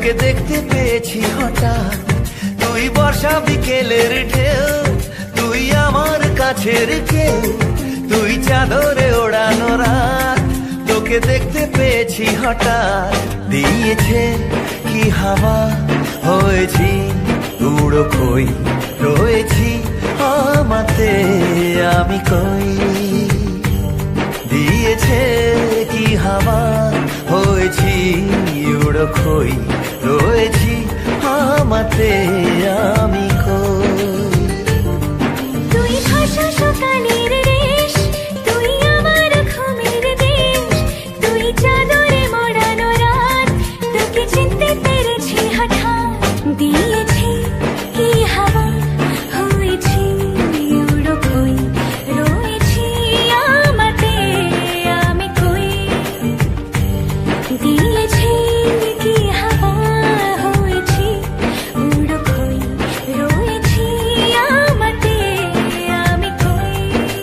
তোকে দেখতে পেয়েছি হঠাৎ, তুই বর্ষা বিকেলের ঢেউ, তুই আমার কাছের কেউ, তুই চাদরে ওড়ানো রাত। তোকে দেখতে পেয়েছি হঠাৎ, দিয়েছে কি হাওয়া, হয়েছি উড়ো খই, রয়েছি আমাতে আমি কই। দিয়েছে কি হাওয়া, হয়েছি উড়ো খই, রয়েছি আমাতে আমি কই। তুই ভাষা সকালের রেশ, তুই আমার ঘুমের দেশ, তুই চাদরে মোড়ানো রাত। তোকে চিনতে পেরেছি হঠাৎ, দিয়েছি কি হাওয়া, হয়েছি উড়ো খই, রয়েছি আমাতে আমি কই। দিয়েছি কি হাওয়া, হয়েছি উড়ো খই, রয়েছি আমাতে আমি কই।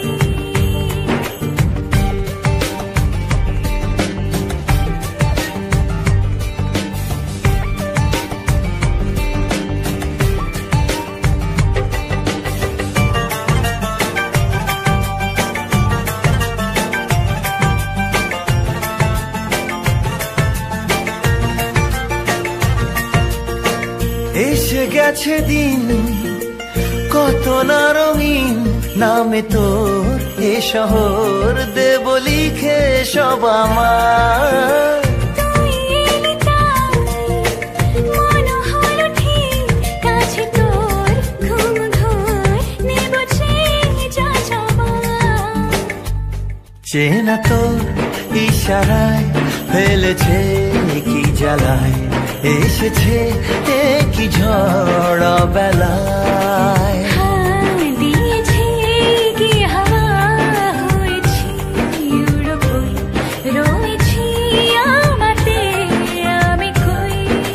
এসে গেছে দিন কত না রঙিন, নামে তোর এ শহর দেব লিখে সব আমার। তুই এলি তাই মন হলো ঠিক, কাছে তোর ঘুম ঘোর নেব যা যাবার। চেনা তোর ইশারায় ফেলেছে কি জ্বালায়, এসেছে কি ঝড় বেলায়। দিয়েছি কি হাওয়া, হয়েছি উড়ো খই, রয়েছি আমাতে আমি কই।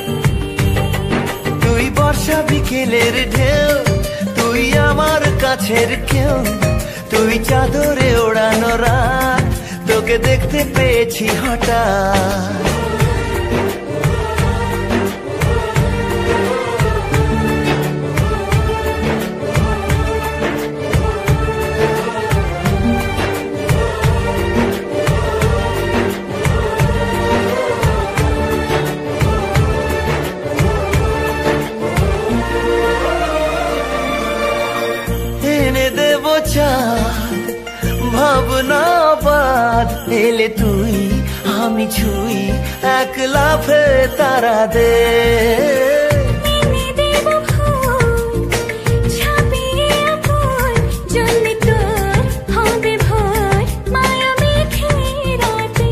তুই বর্ষা বিকেলের ঢেউ, তুই আমার কাছের কেউ, তুই চাদরে ওড়ানো রাত। তোকে দেখতে পেয়েছি হঠাৎ, এনে দেব চাঁদ ভাবনা বাদ। এলে তুই আমি ছুই, এক লাফে তারা দে। এনে দেব ফুল ছাপিয়ে আপন, জ্বললে তোর হবে ভোর মায়া মেখে রাতে।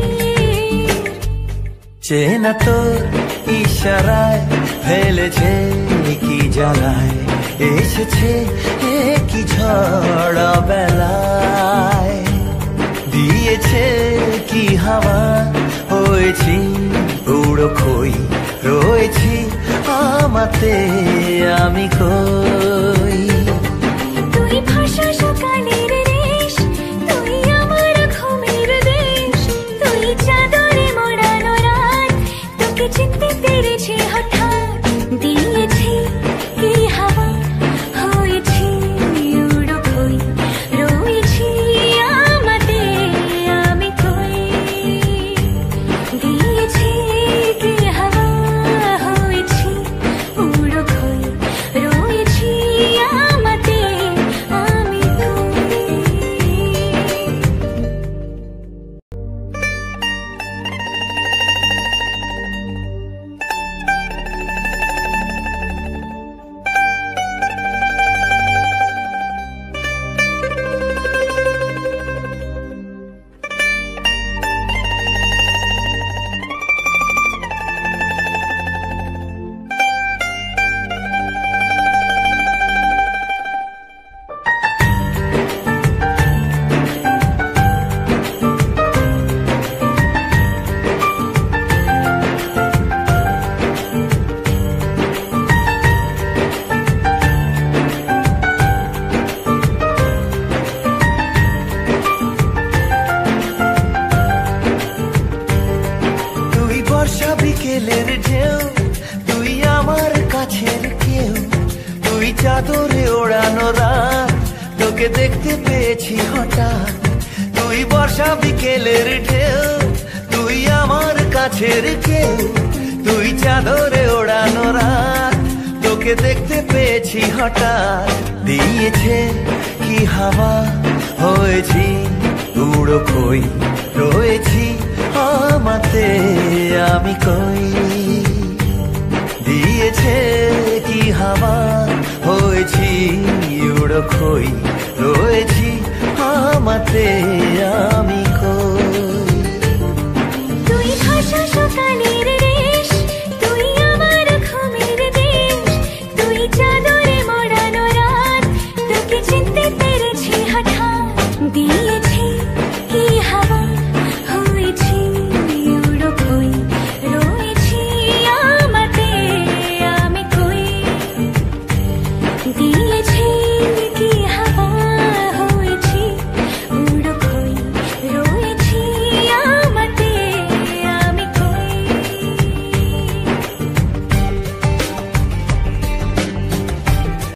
চেনা তোর ইশারায় ফেলেছে কি জ্বালায়, এসেছে কি ঝড় বেলায়। দিয়েছে কি হাওয়া, হয়েছি উড়ো খই, রয়েছি আমাতে আমি কই। তুই ভাষা সকালের রেশ, তুই আমার ঘুমের দেশ, তুই চাদরে মোড়ানো রাত। তোকে চিনতে পেরেছি হঠাৎ, দিয়েছি কি হাওয়া, হয়েছি উড়ো খই, রয়েছি আমাতে আমি কই। দিয়েছি কি হাওয়া, হয়েছি উড়ো খই, রয়েছি তোকে দেখতে পেয়েছি হঠাৎ, তুই বর্ষা বিকেলের ঢেউ, তুই আমার কাছের কেউ, তুই চাদরে ওড়ানো রাত, তোকে দেখতে পেয়েছি হঠাৎ। দিয়েছে কি হাওয়া, হয়েছি উড়ো কই, রয়েছি আমাতে আমি কই। দিয়েছে কি হাওয়া, হয়েছি উড়ো কই, রয়েছি আমাতে আমি।